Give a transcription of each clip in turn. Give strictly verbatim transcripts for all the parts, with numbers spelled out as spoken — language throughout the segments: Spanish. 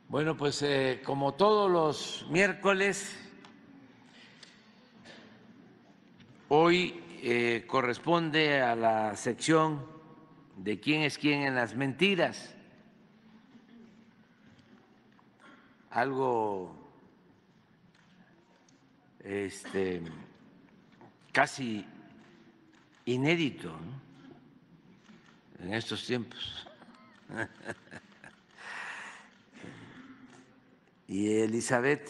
Bueno, pues eh, como todos los miércoles, hoy eh, corresponde a la sección de quién es quién en las mentiras, algo este, casi inédito, ¿no?, en estos tiempos. Y Elizabeth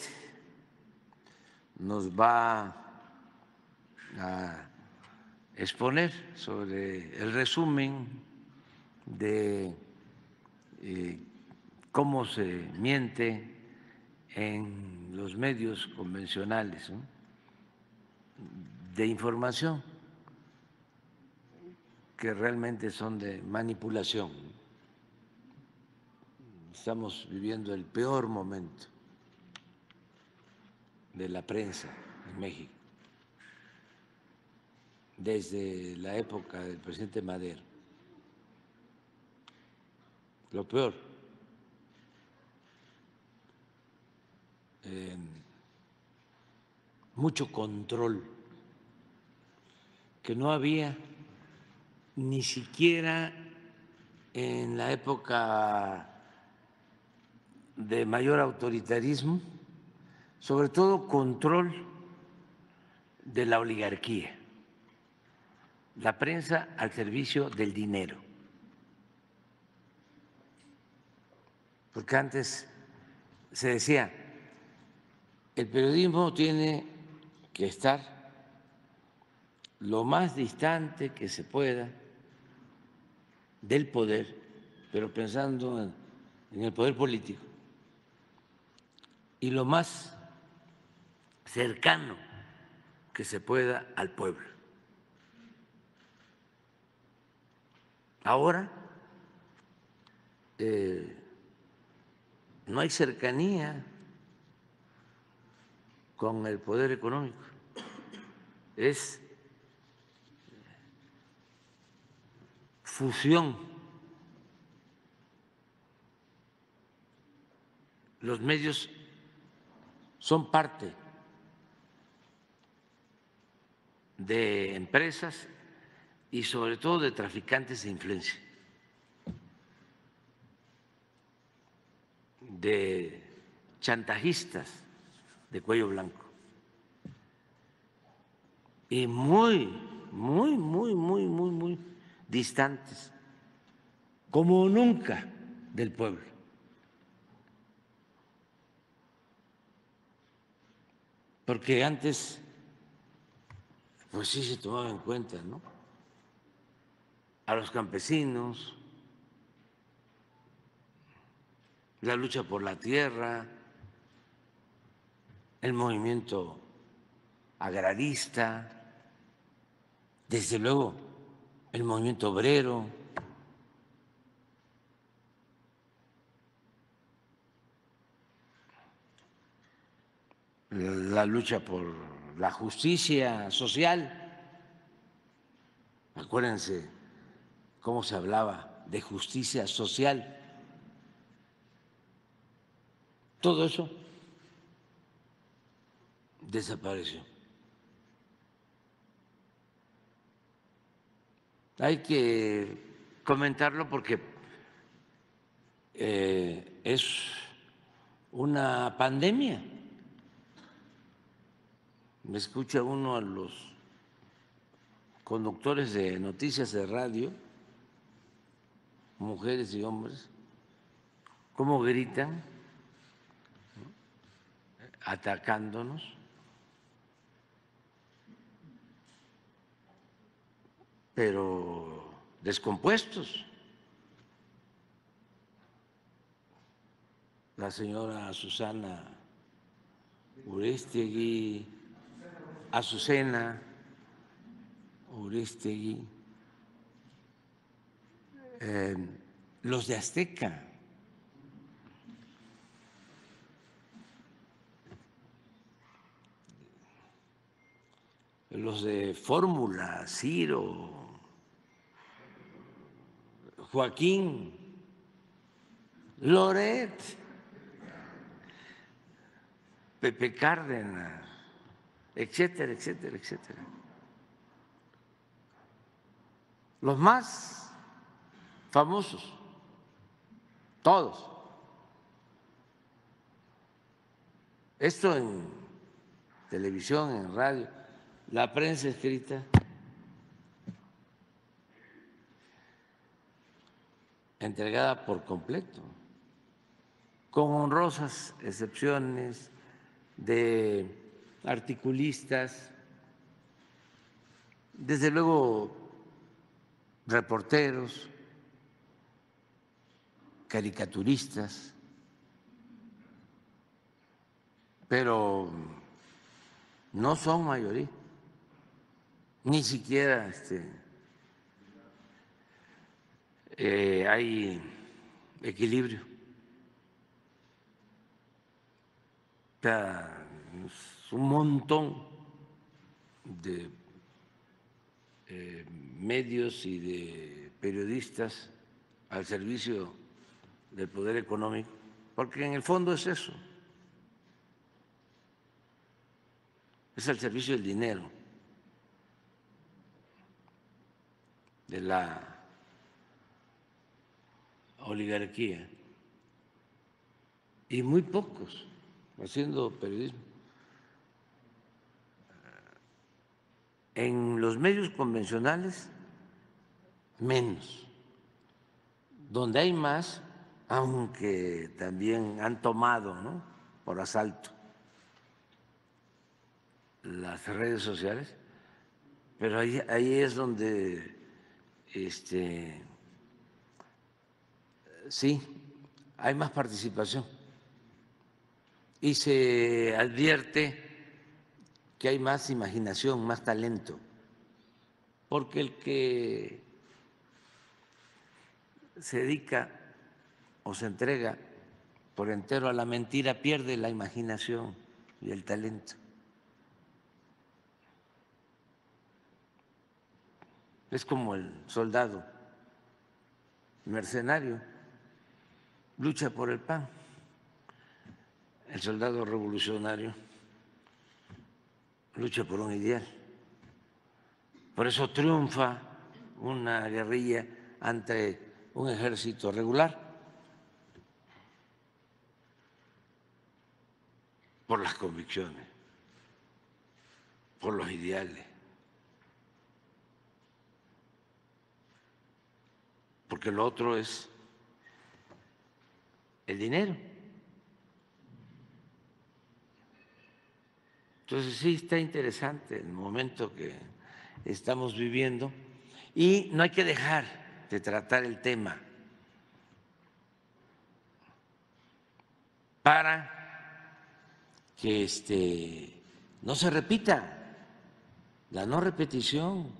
nos va a exponer sobre el resumen de eh, cómo se miente en los medios convencionales, ¿no?, de información que realmente son de manipulación. Estamos viviendo el peor momento de la prensa en México desde la época del presidente Madero. Lo peor. Eh, mucho control que no había ni siquiera en la época de mayor autoritarismo, sobre todo control de la oligarquía, la prensa al servicio del dinero. Porque antes se decía, el periodismo tiene que estar lo más distante que se pueda del poder, pero pensando en, en el poder político, y lo más cercano que se pueda al pueblo. Ahora eh, no hay cercanía con el poder económico, es fusión. Los medios son parte de empresas y sobre todo de traficantes de influencia, de chantajistas de cuello blanco y muy, muy, muy, muy, muy, muy distantes, como nunca, del pueblo. Porque antes, pues sí se tomaba en cuenta, ¿no?, a los campesinos, la lucha por la tierra, el movimiento agrarista, desde luego el movimiento obrero, la lucha por la justicia social. Acuérdense cómo se hablaba de justicia social. Todo eso desapareció. Hay que comentarlo porque eh, es una pandemia. Me escucha uno a los conductores de noticias de radio, mujeres y hombres, cómo gritan, atacándonos, pero descompuestos. La señora Susana Urestegui, Azucena Urestegui, eh, los de Azteca, los de Fórmula, Ciro, Joaquín, Loret, Pepe Cárdenas, etcétera, etcétera, etcétera. Los más famosos, todos. Esto en televisión, en radio, la prensa escrita, entregada por completo, con honrosas excepciones de articulistas, desde luego reporteros, caricaturistas, pero no son mayoría, ni siquiera este, eh, hay equilibrio. O sea, es un montón de eh, medios y de periodistas al servicio del poder económico, porque en el fondo es eso, es al servicio del dinero, de la oligarquía, y muy pocos haciendo periodismo. En los medios convencionales, menos. Donde hay más, aunque también han tomado, ¿no?, por asalto las redes sociales, pero ahí, ahí es donde este, sí hay más participación y se advierte que hay más imaginación, más talento, porque el que se dedica o se entrega por entero a la mentira pierde la imaginación y el talento. Es como el soldado mercenario, lucha por el pan. El soldado revolucionario lucha por un ideal. Por eso triunfa una guerrilla ante un ejército regular, por las convicciones, por los ideales, porque lo otro es el dinero. Entonces sí está interesante el momento que estamos viviendo y no hay que dejar de tratar el tema para que este, no se repita, la no repetición.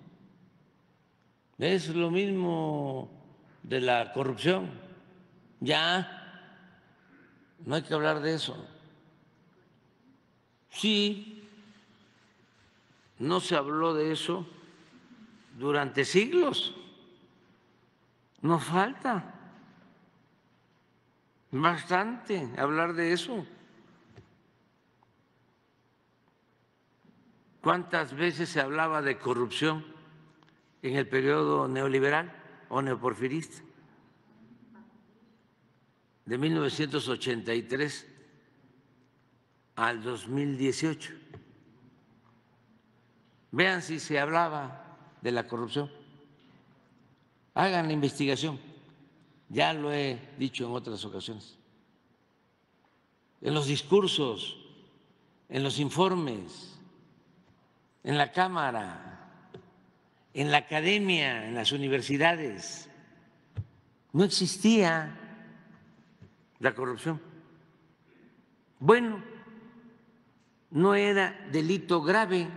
Es lo mismo de la corrupción, ya no hay que hablar de eso. Sí, no se habló de eso durante siglos, nos falta bastante hablar de eso. ¿Cuántas veces se hablaba de corrupción en el periodo neoliberal o neoporfirista? De mil novecientos ochenta y tres al dos mil dieciocho. Vean si se hablaba de la corrupción. Hagan la investigación. Ya lo he dicho en otras ocasiones. En los discursos, en los informes, en la Cámara, en la academia, en las universidades, no existía la corrupción. Bueno, no era delito grave,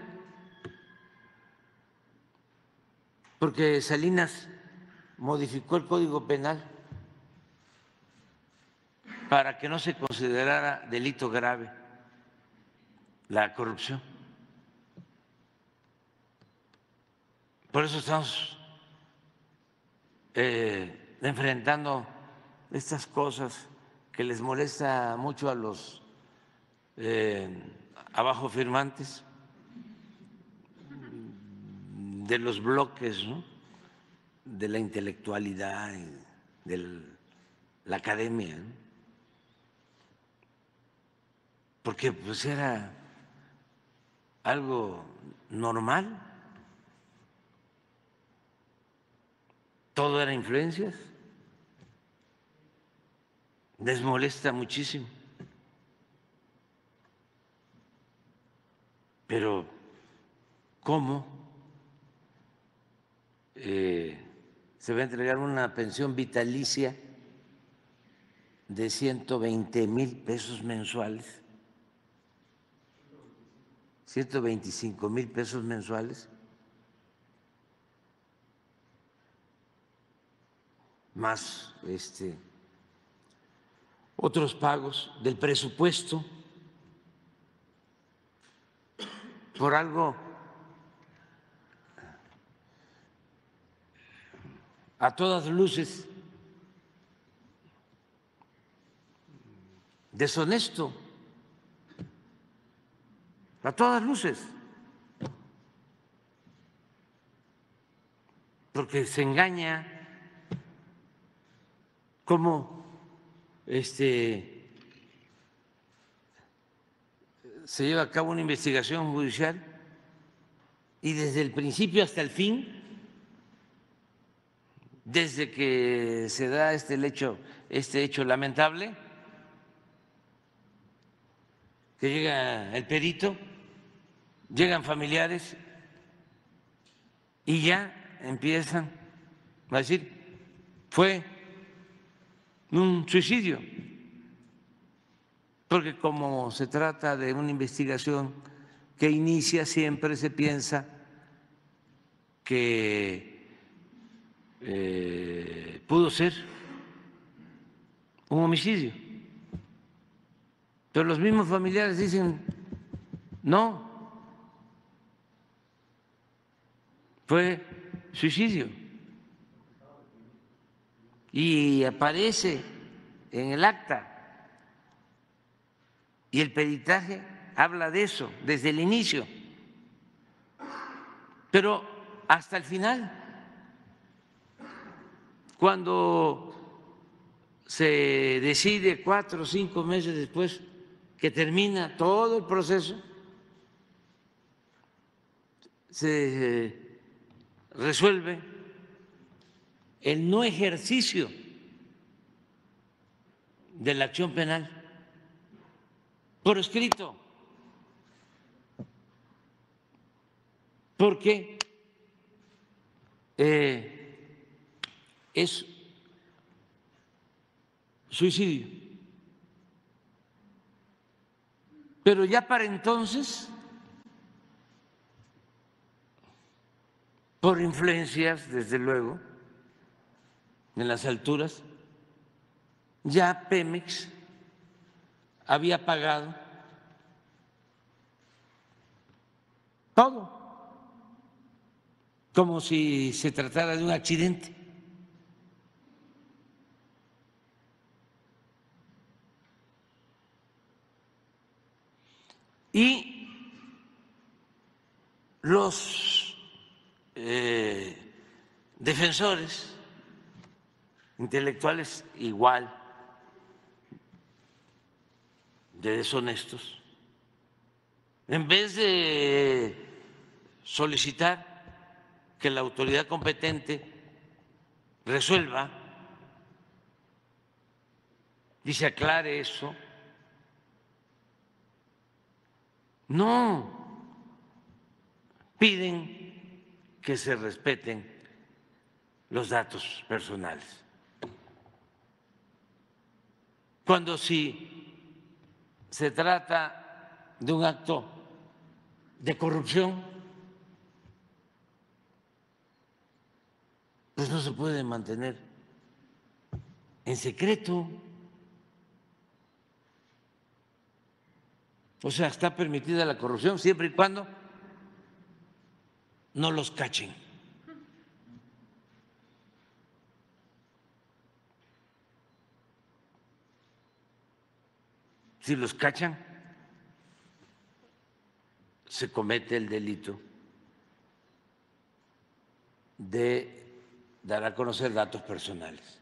porque Salinas modificó el Código Penal para que no se considerara delito grave la corrupción. Por eso estamos eh, enfrentando estas cosas que les molesta mucho a los eh, abajo firmantes de los bloques, ¿no?, de la intelectualidad, de la academia, ¿no?, porque pues era algo normal, todo era influencias, les molesta muchísimo, pero ¿cómo eh, se va a entregar una pensión vitalicia de ciento veinte mil pesos mensuales, ciento veinticinco mil pesos mensuales, más este, otros pagos del presupuesto por algo a todas luces deshonesto, a todas luces, porque se engaña, como este, se lleva a cabo una investigación judicial y desde el principio hasta el fin, desde que se da este hecho, este hecho lamentable, que llega el perito, llegan familiares y ya empiezan a decir, fue un suicidio, porque como se trata de una investigación que inicia, siempre se piensa que eh, pudo ser un homicidio, pero los mismos familiares dicen, no, fue suicidio. Y aparece en el acta y el peritaje habla de eso desde el inicio, pero hasta el final, cuando se decide cuatro o cinco meses después que termina todo el proceso, se resuelve el no ejercicio de la acción penal por escrito, porque eh, es suicidio. Pero ya para entonces, por influencias, desde luego, en las alturas, ya Pemex había pagado todo, como si se tratara de un accidente. Y los eh, defensores intelectuales igual de deshonestos, en vez de solicitar que la autoridad competente resuelva y se aclare eso, no, piden que se respeten los datos personales. Cuando si se trata de un acto de corrupción, pues no se puede mantener en secreto. O sea, está permitida la corrupción siempre y cuando no los cachen. Si los cachan, se comete el delito de dar a conocer datos personales.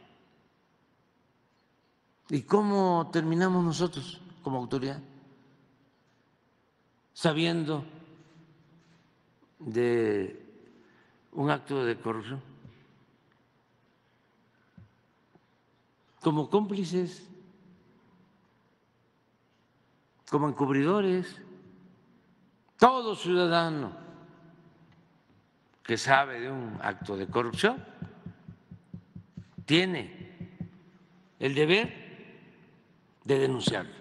¿Y cómo terminamos nosotros como autoridad? Sabiendo de un acto de corrupción, como cómplices, como encubridores. Todo ciudadano que sabe de un acto de corrupción tiene el deber de denunciarlo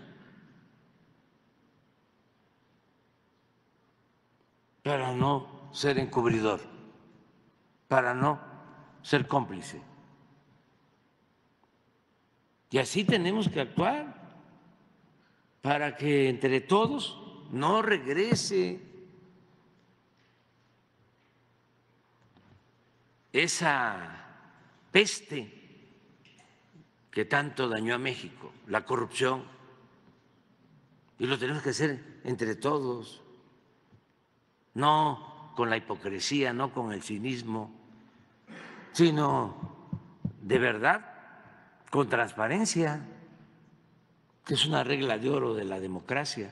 para no ser encubridor, para no ser cómplice. Y así tenemos que actuar para que entre todos no regrese esa peste que tanto dañó a México, la corrupción. Y lo tenemos que hacer entre todos, no con la hipocresía, no con el cinismo, sino de verdad con transparencia, que es una regla de oro de la democracia.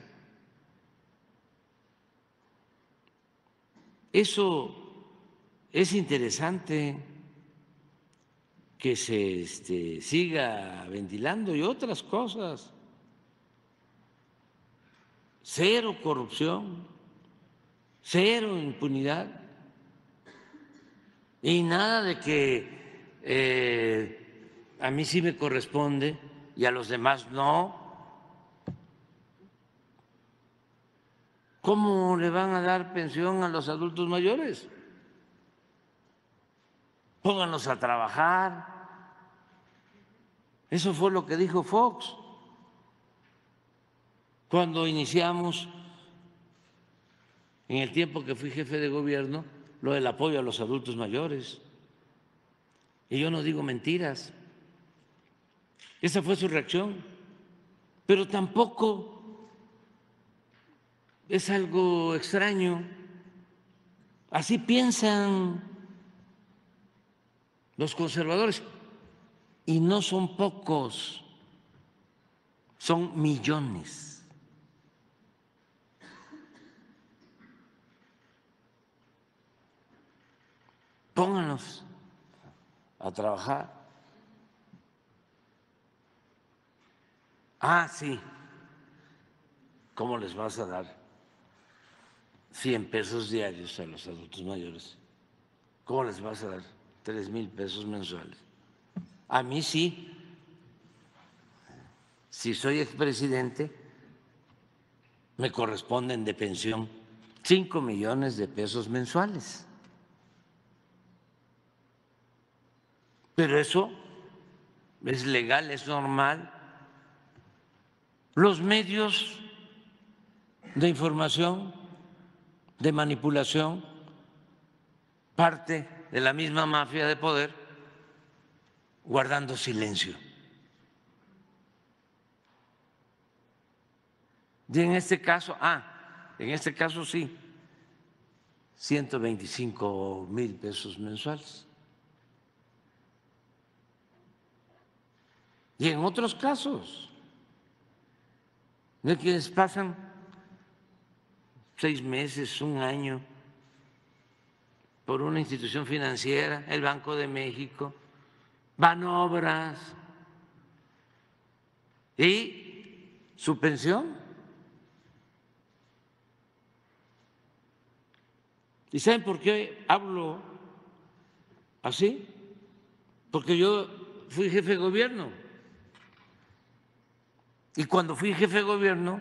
Eso es interesante que se este, siga ventilando y otras cosas. Cero corrupción, cero impunidad y nada de que eh, a mí sí me corresponde y a los demás no. ¿Cómo le van a dar pensión a los adultos mayores? Pónganlos a trabajar. Eso fue lo que dijo Fox cuando iniciamos, en el tiempo que fui jefe de gobierno, lo del apoyo a los adultos mayores. Y yo no digo mentiras. Esa fue su reacción. Pero tampoco es algo extraño. Así piensan los conservadores. Y no son pocos, son millones. Pónganlos a trabajar. Ah, sí. ¿Cómo les vas a dar cien pesos diarios a los adultos mayores? ¿Cómo les vas a dar tres mil pesos mensuales? A mí sí. Si soy expresidente, me corresponden de pensión cinco millones de pesos mensuales. Pero eso es legal, es normal. Los medios de información, de manipulación, parte de la misma mafia de poder, guardando silencio. Y en este caso, ah, en este caso sí, ciento veinticinco mil pesos mensuales. Y en otros casos, de quienes pasan seis meses, un año, por una institución financiera, el Banco de México, van obras y su pensión. ¿Y saben por qué hablo así? Porque yo fui jefe de gobierno. Y cuando fui jefe de gobierno,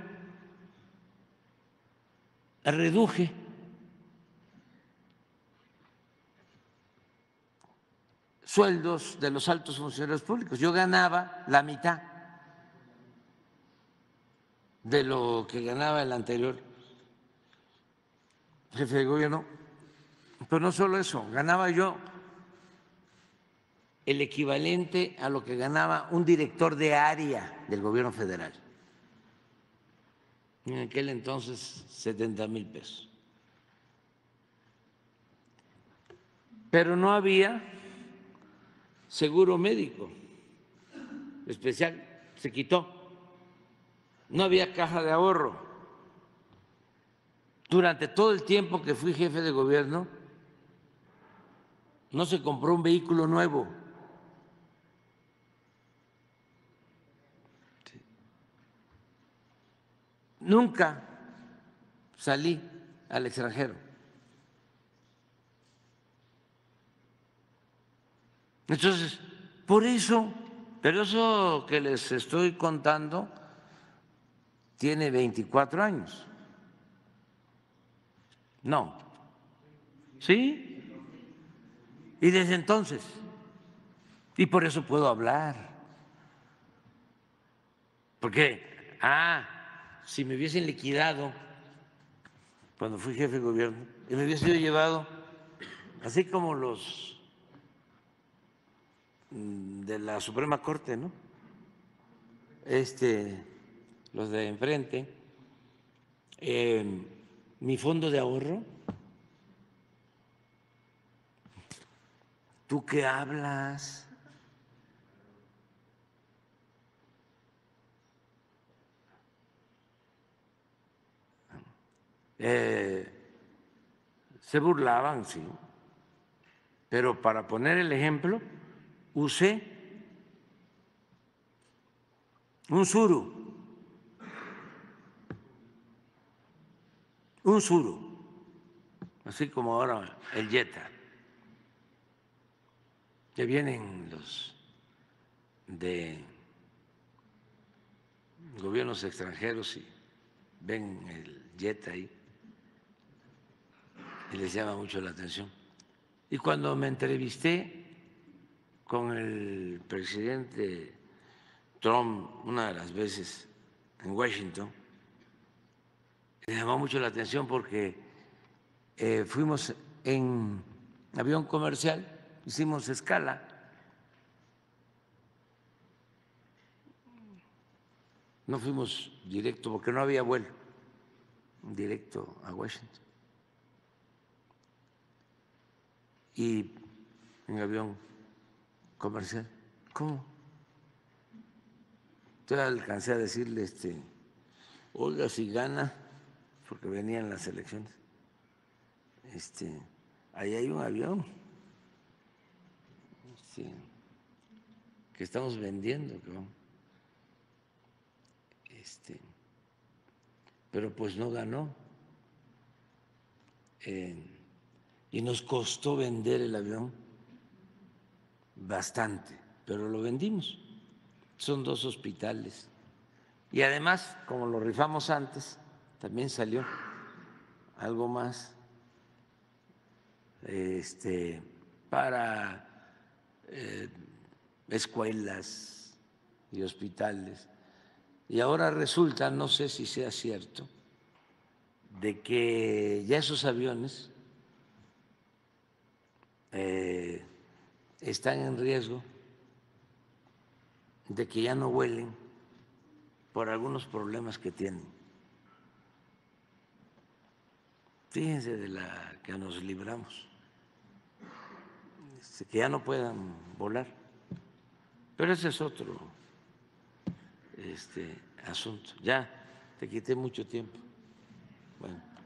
reduje sueldos de los altos funcionarios públicos. Yo ganaba la mitad de lo que ganaba el anterior jefe de gobierno. Pero no solo eso, ganaba yo el equivalente a lo que ganaba un director de área del gobierno federal. en aquel entonces setenta mil pesos. Pero no había seguro médico especial, se quitó. No había caja de ahorro. Durante todo el tiempo que fui jefe de gobierno, no se compró un vehículo nuevo. Nunca salí al extranjero. Entonces, por eso, pero eso que les estoy contando tiene veinticuatro años. No. ¿Sí? Y desde entonces. Y por eso puedo hablar. Porque, ah, si me hubiesen liquidado cuando fui jefe de gobierno y me hubiese sido llevado, así como los de la Suprema Corte, ¿no? Este, los de enfrente, eh, mi fondo de ahorro. ¿Tú qué hablas? Eh, se burlaban, sí, pero para poner el ejemplo, usé un suru, un suru, así como ahora el Jetta, que vienen los de gobiernos extranjeros y ven el Jetta ahí y les llama mucho la atención. Y cuando me entrevisté con el presidente Trump una de las veces en Washington, le llamó mucho la atención porque eh, fuimos en avión comercial, hicimos escala. No fuimos directo porque no había vuelo directo a Washington. Y en avión comercial. ¿Cómo? Entonces alcancé a decirle, este, oiga, si gana, porque venían las elecciones, este, ahí hay un avión este, que estamos vendiendo, creo. Este, pero pues no ganó. Eh, y nos costó vender el avión bastante, pero lo vendimos. Son dos hospitales. Y además, como lo rifamos antes, también salió algo más este, para eh, escuelas y hospitales. Y ahora resulta, no sé si sea cierto, de que ya esos aviones eh, están en riesgo de que ya no vuelen por algunos problemas que tienen. Fíjense de la que nos libramos, que ya no puedan volar. Pero ese es otro este, asunto. Ya te quité mucho tiempo. Bueno.